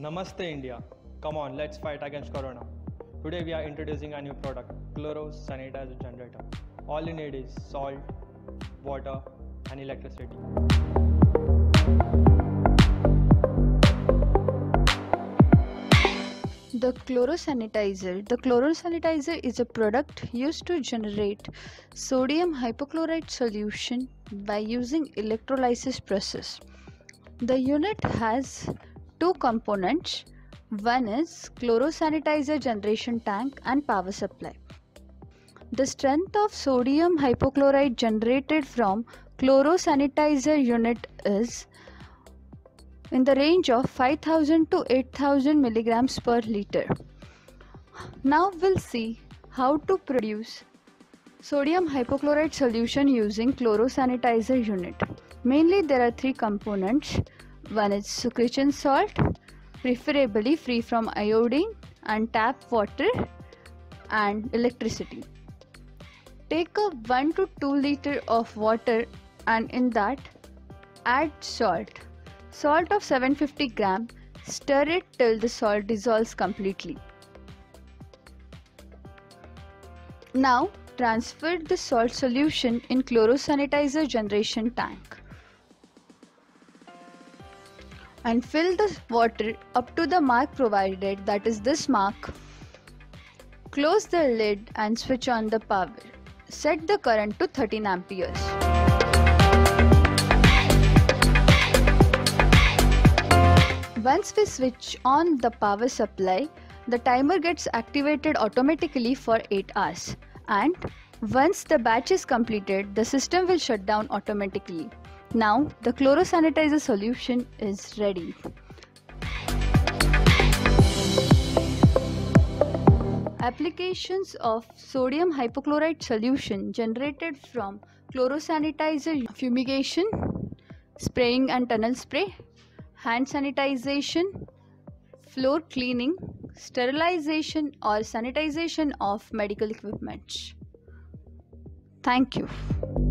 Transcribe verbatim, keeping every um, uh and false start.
Namaste India. Come on, let's fight against Corona. Today we are introducing a new product, Cloro Sanitizer Generator. All you need is salt, water and electricity. The Cloro Sanitizer. The Cloro Sanitizer is a product used to generate sodium hypochlorite solution by using electrolysis process. The unit has two components. One is Cloro Sanitizer generation tank and power supply. The strength of sodium hypochlorite generated from Cloro Sanitizer unit is in the range of five thousand to eight thousand milligrams per liter. Now we'll see how to produce sodium hypochlorite solution using Cloro Sanitizer unit. Mainly there are three components. One is sucrican salt, preferably free from iodine, and tap water and electricity. Take a one to two liter of water and in that add salt. Salt of seven hundred fifty grams. Stir it till the salt dissolves completely. Now transfer the salt solution in Cloro Sanitizer generation tank and fill the water up to the mark provided, that is this mark. Close the lid and switch on the power. Set the current to thirteen amperes. Once we switch on the power supply, the timer gets activated automatically for eight hours, and once the batch is completed, the system will shut down automatically. Now the Cloro Sanitizer solution is ready. Applications of sodium hypochlorite solution generated from Cloro Sanitizer: fumigation, spraying and tunnel spray, hand sanitization, floor cleaning, sterilization or sanitization of medical equipment. Thank you.